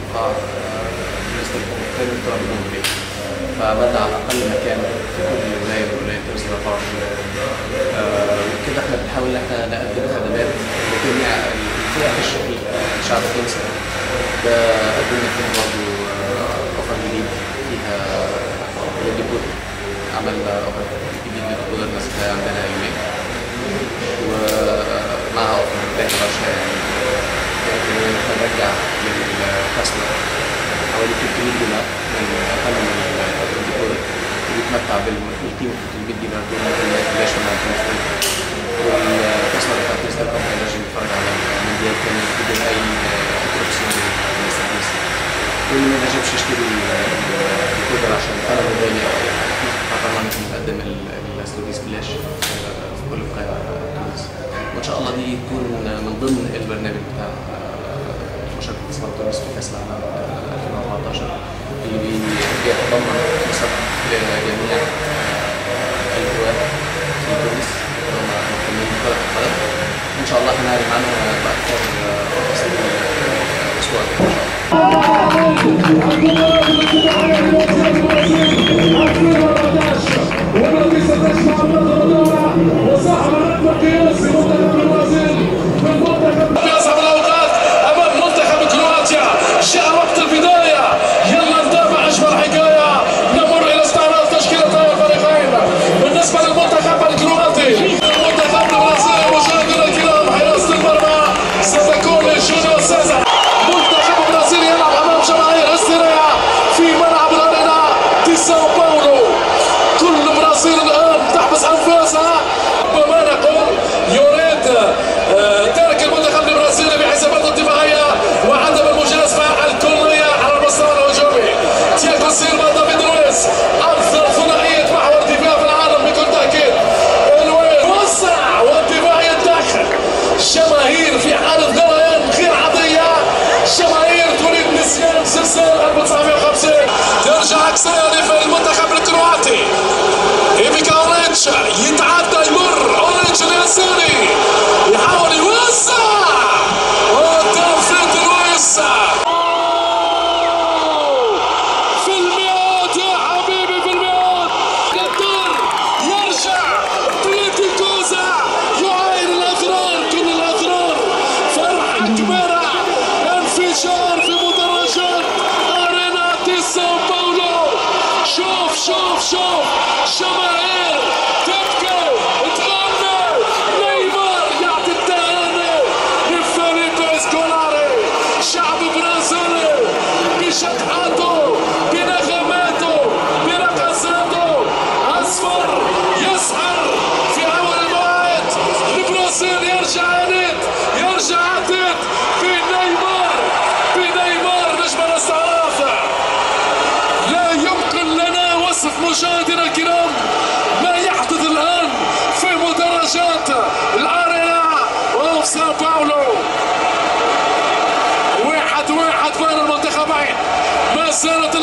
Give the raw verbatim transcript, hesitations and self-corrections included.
القاع بالنسبة للكل الكرة بدون بريك، فبدأ على أقل مكان في كل ولاية من ولايات تونس الأربعة وعشرين. وكده احنا بنحاول ان احنا نقدم خدمات لجميع الفئات الشعب التونسي. ده قدمنا فيها برضه اوفر جديد فيها الديكور، عملنا اوفر جديد للديكور الناس عندنا يومين، ومع اوفر تاني برشا يعني كمان هنرجع للكاستمر حوالي ثلاثمية دينار من ثمن الديكور، وبيتمتع بالقيمة ثلاثمية دينار دول ممكن ما ياكلهاش من عند والكاستمر بتاع تونس تيليكوم هينجم يتفرج على المونديال كامل بدون أي انتربسيون من السيرفيس. واللي ما ينجمش يشتري الديكودر عشان ثمنه غالي أو أي حاجة، فطبعا ممكن نقدم السيرفيس بلاش في كل بقاع تونس. وإن شاء الله دي تكون من ضمن البرنامج بتاع مشاركة اتصالات تونس في كأس العالم ألفين وأربعتاشر اللي بيتضمن مسابقة لجميع الهواة في تونس اللي هم مهتمين بكرة القدم. إن شاء الله هنعلن عنها بأكثر تفاصيل الأسبوع الجاي جاء وقت البداية، يلا نتابع أجمل حكاية، نمر إلى استعراض تشكيلة الفريقين. بالنسبة للمنتخب الكرواتي، المنتخب البرازيلي مشاهدينا الكرام حراسة المرمى ستكون جونيور سيزار. منتخب البرازيل يلعب أمام جماهير هستيريا في ملعب الأرينا دي ساو باولو. كل البرازيل الآن تحبس أنفاسها، وما نقول يريد ترك المنتخب البرازيلي بحسابات الدفاعية وعدم المجازفة الكلية على المستوى الهجومي. تياغو سيلفا، دافيد لويس، أفضل ثنائية محور دفاع في العالم بكل تأكيد. لويس وسع والدفاع يتدخل. جماهير في حالة غليان غير عادية، جماهير تريد نسيان زلزال ألف وتسعمائة وخمسين. ترجع كسيري في المنتخب الكرواتي. إيفيكا أوريتش يتعدى يمر أوريتش اليساري يحاول يوسع وتنفيذ لويس في المئات يا حبيبي، في المئات. قدر يرجع بريتي كوزا يعاين الأغرار، كل الأغرار فرحة كبيرة، انفجار في مدرجات أرينا دي ساو باولو. شوف شوف شوف جماهير تبكي تغني، نيمار يعطي التهاني لفيليبي سكولاري. شعب برازيلي بشطحاته بنغماته برقصاته اصفر يسحر في اول الموعد. البرازيل يرجع عنيد، يرجع عديد في نيمار، في نيمار نجم الاستعراض. لا يمكن لنا وصف مشاهدينا الكرام ما يحدث الآن في مدرجات الأرينا وفي ساو باولو. واحد واحد بين المنتخبين، ما زالت